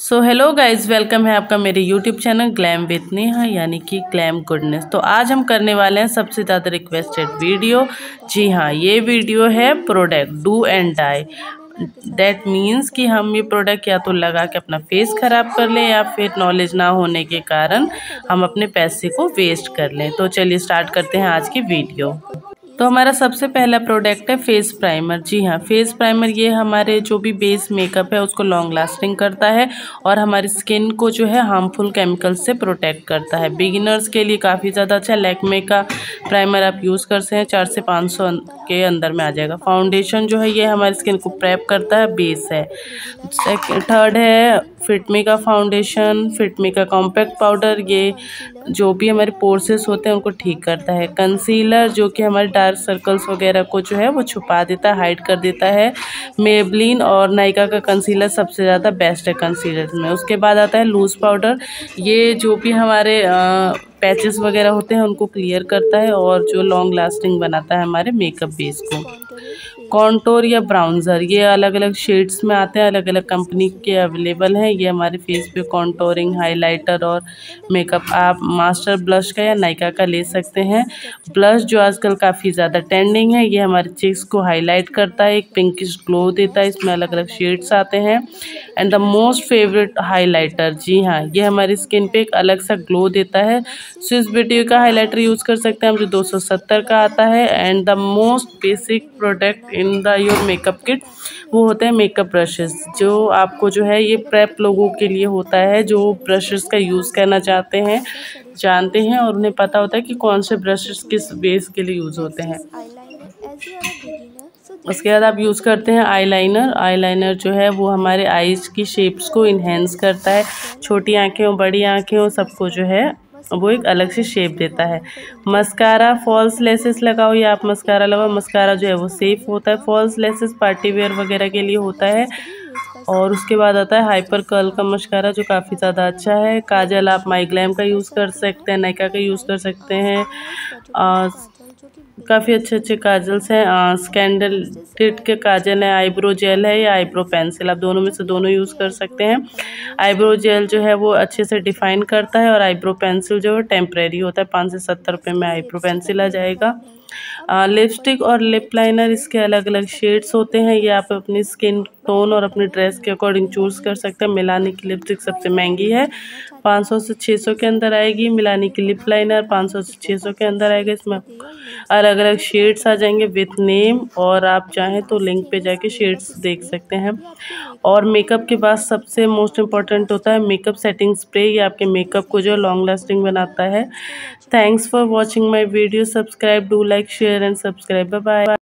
So hello guys, welcome है आपका मेरे YouTube channel glam with Neha यानी कि ग्लैम गुडनेस। तो आज हम करने वाले हैं सबसे ज़्यादा रिक्वेस्टेड वीडियो। जी हाँ, ये वीडियो है product do and die. That means कि हम ये प्रोडक्ट या तो लगा के अपना फेस ख़राब कर लें या फिर नॉलेज ना होने के कारण हम अपने पैसे को वेस्ट कर लें। तो चलिए स्टार्ट करते हैं आज की वीडियो। तो हमारा सबसे पहला प्रोडक्ट है फेस प्राइमर। जी हाँ, फेस प्राइमर ये हमारे जो भी बेस मेकअप है उसको लॉन्ग लास्टिंग करता है और हमारी स्किन को जो है हार्मफुल केमिकल से प्रोटेक्ट करता है। बिगिनर्स के लिए काफ़ी ज़्यादा अच्छा लैक्मे का प्राइमर आप यूज़ कर सकते हैं, 400 से 500 के अंदर में आ जाएगा। फाउंडेशन जो है ये हमारी स्किन को प्रेप करता है, बेस है। थर्ड है फिटमी का फाउंडेशन, फिटमी का कॉम्पैक्ट पाउडर, ये जो भी हमारे पोर्सेस होते हैं उनको ठीक करता है। कंसीलर जो कि हमारे डार्क सर्कल्स वगैरह को जो है वो छुपा देता है, हाइड कर देता है। मेबलिन और नायका का कंसीलर सबसे ज़्यादा बेस्ट है कंसीलर में। उसके बाद आता है लूज़ पाउडर, ये जो भी हमारे पैचेस वगैरह होते हैं उनको क्लियर करता है और जो लॉन्ग लास्टिंग बनाता है हमारे मेकअप बेस को। कॉन्टोर या ब्राउन्जर, ये अलग अलग शेड्स में आते हैं, अलग अलग कंपनी के अवेलेबल हैं। ये हमारे फेस पे कॉन्टोरिंग, हाइलाइटर और मेकअप आप मास्टर ब्लश का या नायका का ले सकते हैं। ब्लश जो आजकल काफ़ी ज़्यादा ट्रेंडिंग है, ये हमारे चीक्स को हाईलाइट करता है, एक पिंकिश ग्लो देता है, इसमें अलग अलग शेड्स आते हैं। And the most favourite highlighter, जी हाँ, ये हमारी स्किन पे एक अलग सा ग्लो देता है। स्विस ब्यूटी का हाइलाइटर यूज़ कर सकते हैं हम, जो 270 का आता है। And the most basic product in the your makeup kit वो होते हैं मेकअप ब्रशेस, जो आपको जो है ये प्रेप लोगों के लिए होता है जो ब्रशेस का यूज़ करना जानते हैं और उन्हें पता होता है कि कौन से ब्रशेस किस बेस के लिए यूज़ होते हैं। उसके बाद आप यूज़ करते हैं आईलाइनर। आईलाइनर जो है वो हमारे आईज की शेप्स को इन्हेंस करता है, छोटी आँखें हो बड़ी आँखें हो सबको जो है वो एक अलग सी शेप देता है। मस्कारा, फॉल्स लेसेस लगाओ या आप मस्कारा लगाओ, मस्कारा जो है वो सेफ होता है। फॉल्स लेसेस पार्टी वेयर वगैरह के लिए होता है। और उसके बाद आता है हाइपर कर्ल का मस्कारा, जो काफ़ी ज़्यादा अच्छा है। काजल आप माई ग्लैम का यूज़ कर सकते हैं, नायका का यूज़ कर सकते हैं। काफ़ी अच्छे काजल्स हैं। स्कैंडल टिट के काजल है, आईब्रो जेल है या आईब्रो पेंसिल, आप दोनों में से दोनों यूज़ कर सकते हैं। आईब्रो जेल जो है वो अच्छे से डिफ़ाइन करता है और आईब्रो पेंसिल जो है टेम्परेरी होता है, 5 से 70 रुपये में आईब्रो पेंसिल आ जाएगा। लिपस्टिक और लिप लाइनर, इसके अलग अलग शेड्स होते हैं, ये आप अपनी स्किन टोन और अपनी ड्रेस के अकॉर्डिंग चूज़ कर सकते हैं। मिलानी की लिपस्टिक सबसे महंगी है, 500 से 600 के अंदर आएगी। मिलानी की लिप लाइनर 500 से 600 के अंदर आएगा। इसमें अलग अलग शेड्स आ जाएंगे विथ नेम, और आप चाहें तो लिंक पे जाके शेड्स देख सकते हैं। और मेकअप के बाद सबसे मोस्ट इम्पॉर्टेंट होता है मेकअप सेटिंग स्प्रे, ये आपके मेकअप को जो लॉन्ग लास्टिंग बनाता है। Thanks for watching my video. Subscribe, do like, share and subscribe. Bye bye.